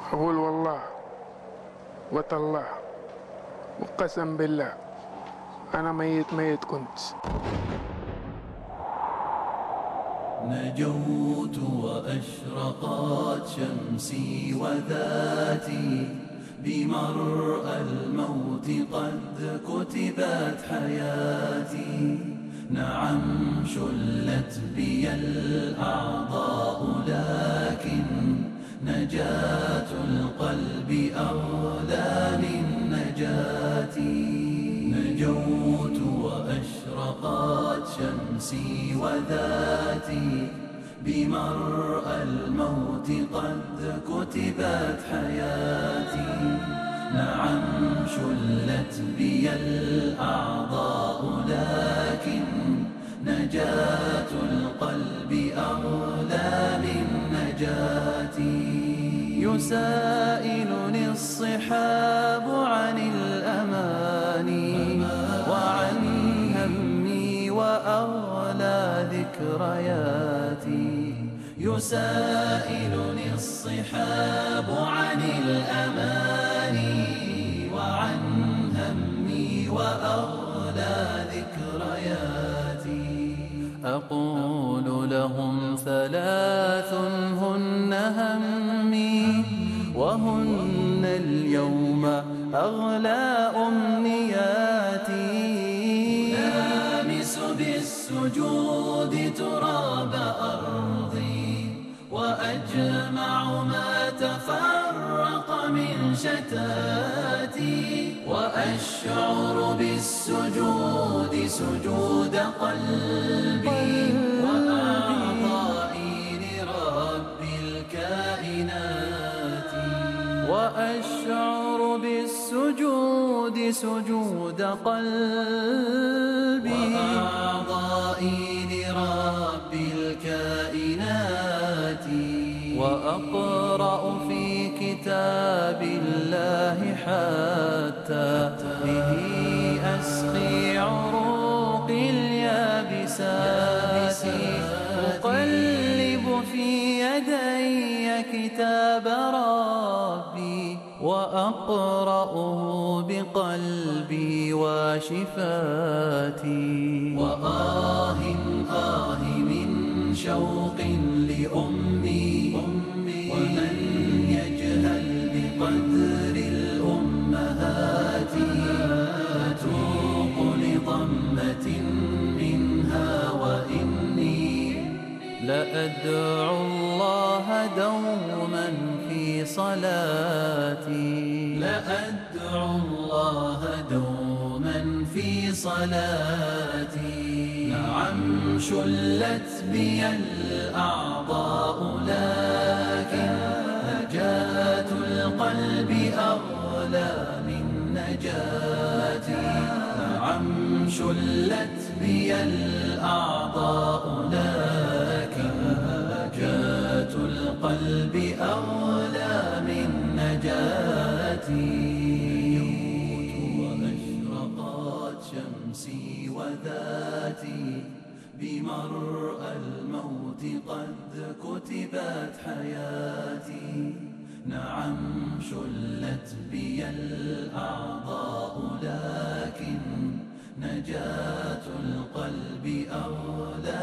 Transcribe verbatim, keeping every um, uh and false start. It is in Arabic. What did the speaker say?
أقول والله وتالله وقسم بالله أنا ميت ميت كنت. نجوت وأشرقت شمسي وذاتي بمرأى الموت قد كتبت حياتي. نعم شلت بي الأعضاء لكن نجاة القلب أغلى من نجاتي. نجوت وأشرقت شمسي وذاتي بمرأى الموت قد كتبت حياتي. نعم شلت بي الأعضاء لكن نجاة القلب أغلى من نجاتي. يسائلني الصحاب عن الأماني وعن همي وأغلى ذكرياتي. يسائلني الصحاب عن الأماني وعن همي وأغلى ذكرياتي. أقول لهم ثلاث هن همي وهن اليوم أغلى أمنياتي. لامس بالسجود تراب أرضي وأجمع ما تفرق من شتاتي. وأشعر بالسجود سجود قلبي وأعضائي لرب الكائنات. وأشعر بالسجود سجود قلبي وأعضائي لرب الكائنات. وأقرأ في كتاب الله حتى به أسقي عروقي اليابسات. أقلب في يدي كتاب ربي وأقرأه بقلبي وشفاتي. وآه آه من شوق لأمي ومن يجهل بقدر الأمهات. أتوق لضمة منها وإني لأدعو الله دوما في صلاتي. لأدعو الله دوما في صلاتي. نعم شلت بي الأعضاء لكن نجاة القلب أغلى من نجاتي. نعم شلت بي الأعضاء لكن نجاة القلب أغلى من نجاتي. وأشرقت شمسي وذاتي بمرأى الموت قد كتبت حياتي. نعم شلت بي الأعضاء لكن نجاة القلب أغلى